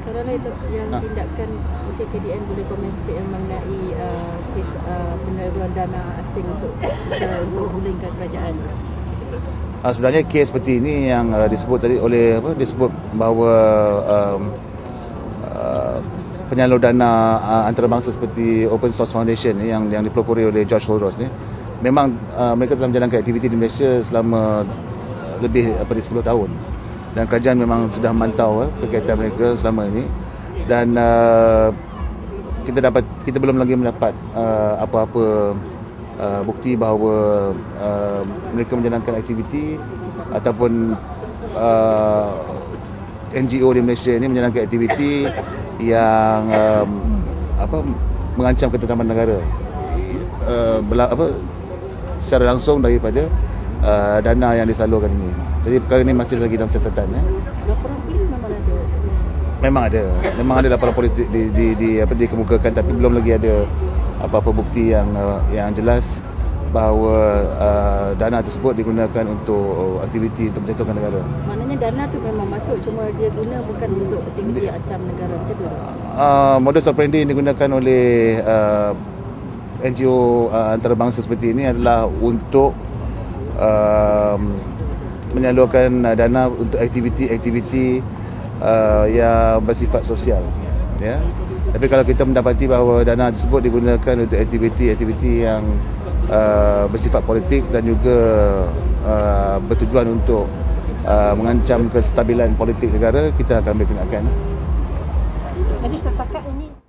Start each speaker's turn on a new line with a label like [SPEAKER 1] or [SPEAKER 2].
[SPEAKER 1] Saudara itu yang tindakan KKDN boleh komen sikit yang mengenai kes penyaluran dana asing untuk gulingkan kerajaan.
[SPEAKER 2] Sebenarnya kes seperti ini yang disebut tadi oleh disebut bahawa penyalur dana antarabangsa seperti Open Source Foundation ni yang dipelopori oleh George Soros ni, memang mereka telah menjalankan aktiviti di Malaysia selama lebih daripada 10 tahun, dan kerajaan memang sudah memantau kegiatan mereka selama ini, dan kita belum lagi mendapat apa-apa bukti bahawa mereka menjalankan aktiviti ataupun NGO di Malaysia ini menjalankan aktiviti yang mengancam ketentaman negara secara langsung daripada dana yang disalurkan ini. Jadi perkara ini masih lagi dalam siasatan.
[SPEAKER 1] Laporan polis memang ada.
[SPEAKER 2] Memang ada laporan polis dikemukakan, tapi belum lagi ada apa-apa bukti yang jelas bahawa dana tersebut digunakan untuk aktiviti untuk menjatuhkan negara.
[SPEAKER 1] Maknanya dana tu memang masuk, cuma dia guna bukan untuk aktiviti ancam negara, macam tu.
[SPEAKER 2] Modus operandi yang digunakan oleh NGO antarabangsa seperti ini adalah untuk menyalurkan dana untuk aktiviti-aktiviti yang bersifat sosial, ya. Tapi kalau kita mendapati bahawa dana tersebut digunakan untuk aktiviti-aktiviti yang bersifat politik dan juga bertujuan untuk mengancam kestabilan politik negara, kita akan ambil tindakan.
[SPEAKER 1] Jadi setakat ini